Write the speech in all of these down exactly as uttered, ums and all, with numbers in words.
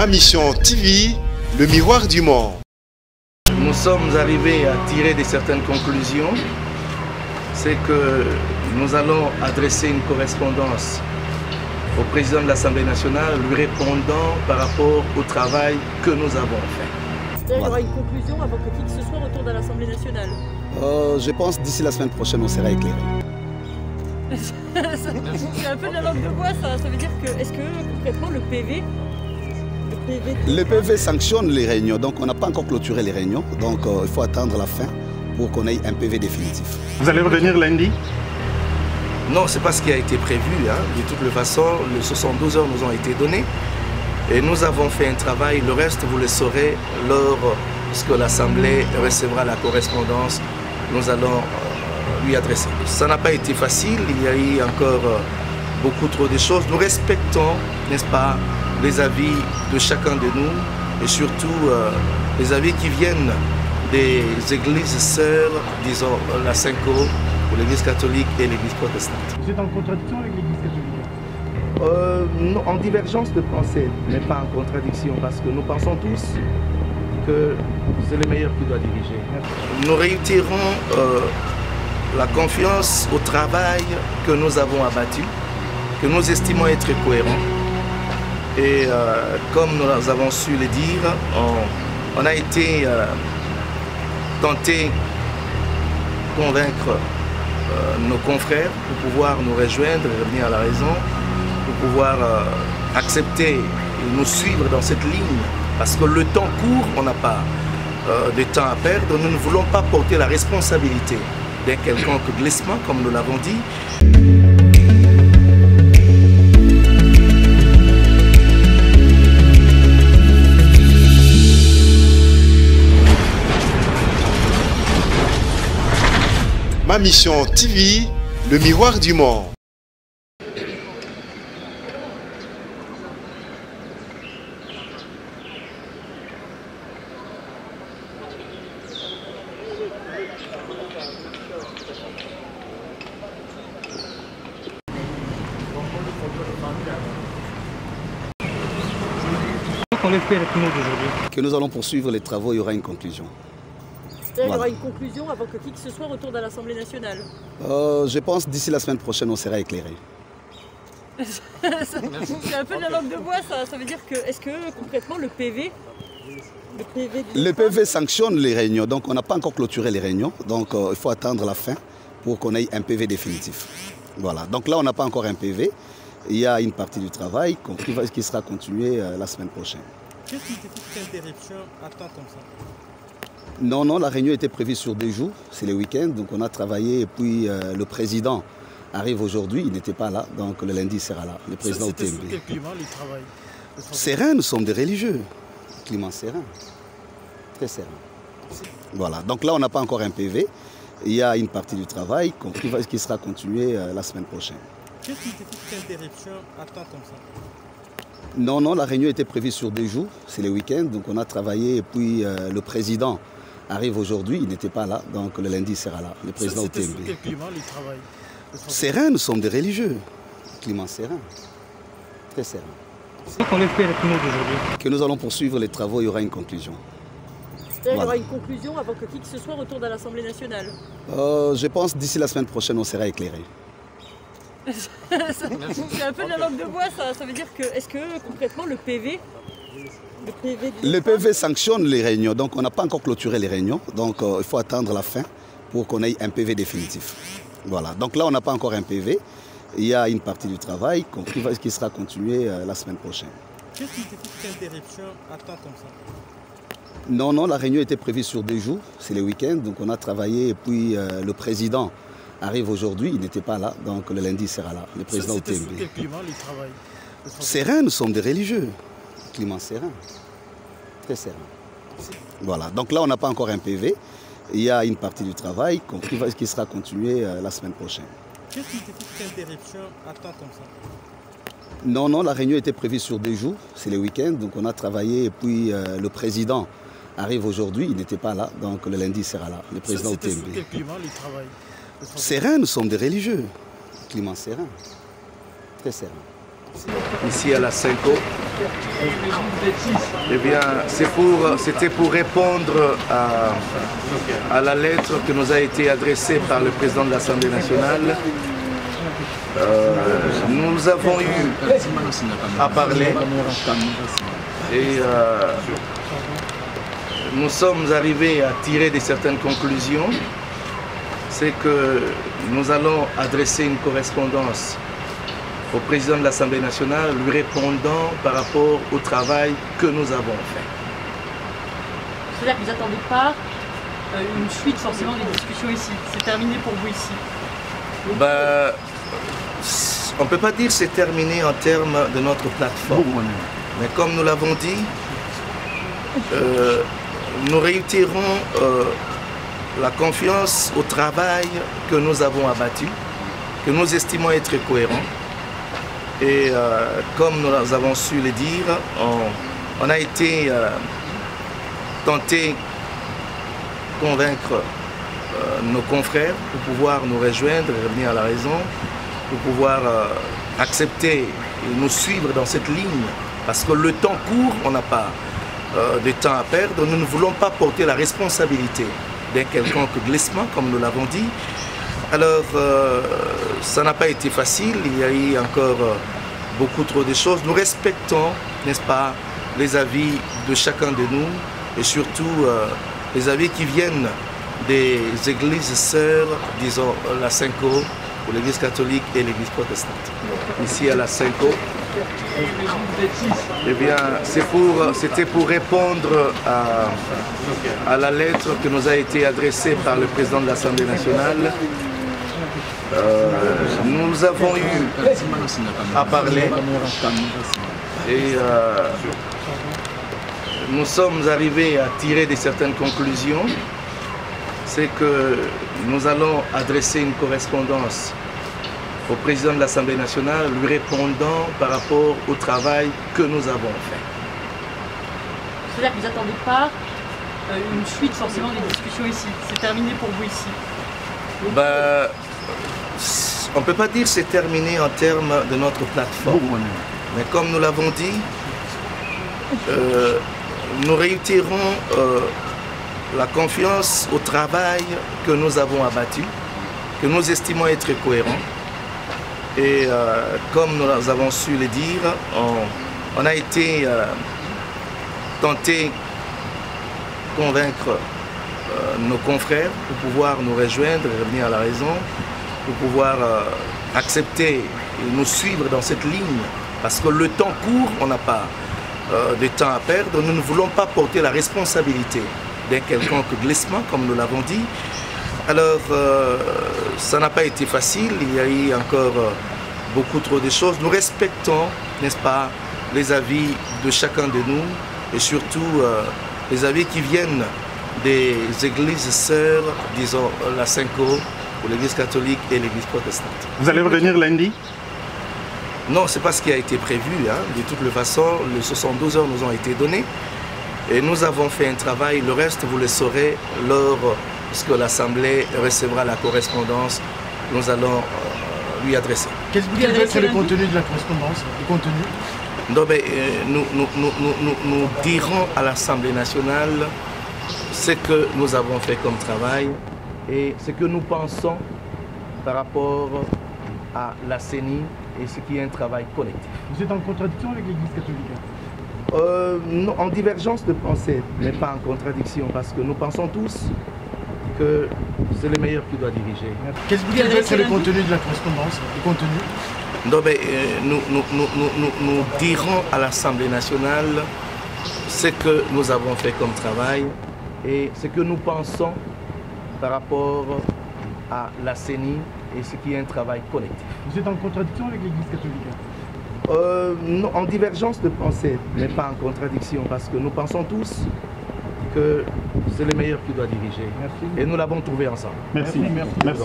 Ma Mission T V, le miroir du monde. Nous sommes arrivés à tirer de certaines conclusions. C'est que nous allons adresser une correspondance au président de l'Assemblée nationale, lui répondant par rapport au travail que nous avons fait. Il y aura une conclusion avant que qui que ce soit retourne à l'Assemblée nationale. euh, Je pense d'ici la semaine prochaine, on sera éclairé. C'est un peu de la langue de bois, ça. Ça veut dire que, est-ce que concrètement le P V, le P V, le P V sanctionne les réunions, donc on n'a pas encore clôturé les réunions, donc euh, il faut attendre la fin pour qu'on ait un P V définitif. Vous allez revenir lundi? Non, ce n'est pas ce qui a été prévu. Hein. De toute façon, les soixante-douze heures nous ont été données et nous avons fait un travail. Le reste, vous le saurez lorsque l'Assemblée recevra la correspondance. Nous allons euh, lui adresser. Ça n'a pas été facile. Il y a eu encore euh, beaucoup trop de choses. Nous respectons, n'est-ce pas, les avis de chacun de nous et surtout euh, les avis qui viennent des églises sœurs, disons la Synco, l'Église catholique et l'Église protestante. Vous êtes en contradiction avec l'Église catholique? euh, non, En divergence de pensée, mais pas en contradiction, parce que nous pensons tous que c'est le meilleur qui doit diriger. Nous réitérons euh, la confiance au travail que nous avons abattu, que nous estimons être cohérent. Et euh, comme nous avons su le dire, on, on a été euh, tenté de convaincre Euh, nos confrères pour pouvoir nous rejoindre et revenir à la raison, pour pouvoir euh, accepter et nous suivre dans cette ligne, parce que le temps court, on n'a pas euh, de temps à perdre. Nous ne voulons pas porter la responsabilité d'un quelconque glissement, comme nous l'avons dit. Ma Mission T V, le miroir du monde. Qu'on ait fait la keynote d'aujourd'hui. Que nous allons poursuivre les travaux, il y aura une conclusion. il y aura Voilà. une conclusion avant que qui que ce soit retourne à l'Assemblée nationale. Euh, je pense d'ici la semaine prochaine, on sera éclairé. C'est un peu de la langue de bois, ça. Ça veut dire que, est-ce que concrètement le P V, le P V, Le P V sanctionne les réunions, donc on n'a pas encore clôturé les réunions, donc euh, il faut attendre la fin pour qu'on ait un P V définitif. Voilà, donc là on n'a pas encore un P V, il y a une partie du travail qui sera continuée euh, la semaine prochaine. Qu'est-ce qui était cette interruption à temps comme ça? Non, non, la réunion était prévue sur deux jours, c'est le week-end, donc on a travaillé et puis euh, le président arrive aujourd'hui, il n'était pas là, donc le lundi il sera là, le président C'était O T M B. sous quel climat le travail? Serein, nous sommes des religieux, climat serein, très serein. Voilà, donc là on n'a pas encore un P V, il y a une partie du travail qui sera continuée euh, la semaine prochaine. Qu'est-ce qui était cette interruption à temps comme ça? Non, non, la réunion était prévue sur deux jours, c'est le week-end, donc on a travaillé et puis euh, le président arrive aujourd'hui, il n'était pas là, donc le lundi il sera là, le président O T M B. C'était sous quel climat le travail? Serein, nous sommes des religieux, climat serein, très serein. Qu'on ait fait la keynote d'aujourd'hui. Que nous allons poursuivre les travaux, il y aura une conclusion. il y aura Voilà. une conclusion avant que qui que ce soit retourne à l'Assemblée nationale. Euh, je pense d'ici la semaine prochaine, on sera éclairé. C'est un peu de la langue de bois, ça. Ça veut dire que, est-ce que concrètement le P V, le P V, Le P V sanctionne les réunions, donc on n'a pas encore clôturé les réunions, donc euh, il faut attendre la fin pour qu'on ait un P V définitif. Voilà, donc là on n'a pas encore un P V, il y a une partie du travail qui sera continuée euh, la semaine prochaine. Qu'est-ce qui était cette interruption à temps comme ça? Non, non, la réunion était prévue sur deux jours, c'est le week-end, donc on a travaillé et puis euh, le président arrive aujourd'hui, il n'était pas là, donc le lundi il sera là, le président O T M C'était sous B. quel climat le travail? Serein, nous sommes des religieux, climat serein, très serein. Voilà, donc là on n'a pas encore un P V, il y a une partie du travail qui sera continuée euh, la semaine prochaine. Qu'est-ce qui était cette interruption à temps comme ça? Non, non, la réunion était prévue sur deux jours, c'est le week-end, donc on a travaillé et puis euh, le président arrive aujourd'hui, il n'était pas là, donc le lundi il sera là, le président O T M B. C'était sous quel climat le travail? Serein, nous sommes des religieux, climat serein, très serein. ici à la Cinco. Eh bien, c'est pour, c'était pour répondre à, à la lettre qui nous a été adressée par le président de l'Assemblée nationale. Euh, nous avons eu à parler et euh, nous sommes arrivés à tirer de certaines conclusions. C'est que nous allons adresser une correspondance au président de l'Assemblée nationale, lui répondant par rapport au travail que nous avons fait. C'est-à-dire que vous n'attendez pas euh, une suite forcément des discussions ici. C'est terminé pour vous ici. Bah, on ne peut pas dire que c'est terminé en termes de notre plateforme. Mais comme nous l'avons dit, euh, nous réitérons euh, la confiance au travail que nous avons abattu, que nous estimons être cohérent. Et euh, comme nous avons su le dire, on, on a été euh, tenté de convaincre euh, nos confrères pour pouvoir nous rejoindre et revenir à la raison, pour pouvoir euh, accepter et nous suivre dans cette ligne. Parce que le temps court, on n'a pas euh, de temps à perdre. Nous ne voulons pas porter la responsabilité d'un quelconque glissement, comme nous l'avons dit. Alors, euh, ça n'a pas été facile, il y a eu encore euh, beaucoup trop de choses. Nous respectons, n'est-ce pas, les avis de chacun de nous et surtout euh, les avis qui viennent des églises sœurs, disons la Cinco, pour l'église catholique et l'église protestante. Ici à la Cinco. Eh bien, c'est pour, c'était pour répondre à, à la lettre qui nous a été adressée par le président de l'Assemblée nationale. Euh, nous avons eu à parler et euh, nous sommes arrivés à tirer de certaines conclusions. C'est que nous allons adresser une correspondance au président de l'Assemblée nationale, lui répondant par rapport au travail que nous avons fait. C'est-à-dire que vous n'attendez pas euh, une suite forcément des discussions ici. C'est terminé pour vous ici. Bah, on ne peut pas dire que c'est terminé en termes de notre plateforme. Mais comme nous l'avons dit, euh, nous réitérons euh, la confiance au travail que nous avons abattu, que nous estimons être cohérent. Et euh, comme nous avons su le dire, on, on a été euh, tenté de convaincre euh, nos confrères pour pouvoir nous rejoindre et revenir à la raison, pour pouvoir euh, accepter et nous suivre dans cette ligne. Parce que le temps court, on n'a pas euh, de temps à perdre. Nous ne voulons pas porter la responsabilité d'un quelconque glissement, comme nous l'avons dit. Alors, euh, ça n'a pas été facile, il y a eu encore euh, beaucoup trop de choses. Nous respectons, n'est-ce pas, les avis de chacun de nous et surtout euh, les avis qui viennent des églises sœurs, disons la Cinco, pour l'église catholique et l'église protestante. Vous allez revenir lundi? Non, ce n'est pas ce qui a été prévu. Hein. De toute façon, les soixante-douze heures nous ont été données et nous avons fait un travail. Le reste, vous le saurez lors que l'Assemblée recevra la correspondance que nous allons euh, lui adresser. Quel va être le contenu de la correspondance? Le contenu non, mais, euh, nous, nous, nous, nous, nous dirons à l'Assemblée nationale ce que nous avons fait comme travail et ce que nous pensons par rapport à la C E N I et ce qui est un travail collectif. Vous êtes en contradiction avec l'Église catholique? euh, non, en divergence de pensée, mais pas en contradiction, parce que nous pensons tous que c'est le meilleur qui doit diriger. Quel va être le contenu de la correspondance? Le contenu non, mais, euh, nous, nous, nous, nous, nous dirons à l'Assemblée nationale ce que nous avons fait comme travail et ce que nous pensons par rapport à la C E N I et ce qui est un travail collectif. Vous êtes en contradiction avec l'Église catholique? euh, non, en divergence de pensée, mais pas en contradiction, parce que nous pensons tous que c'est le meilleur qui doit diriger. Merci. Et nous l'avons trouvé ensemble. Merci. Merci. Merci.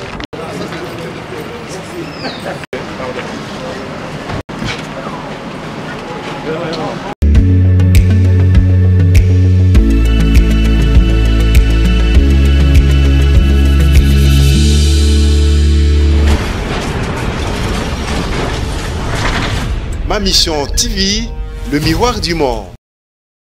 Merci. Ma Mission T V, le miroir du monde.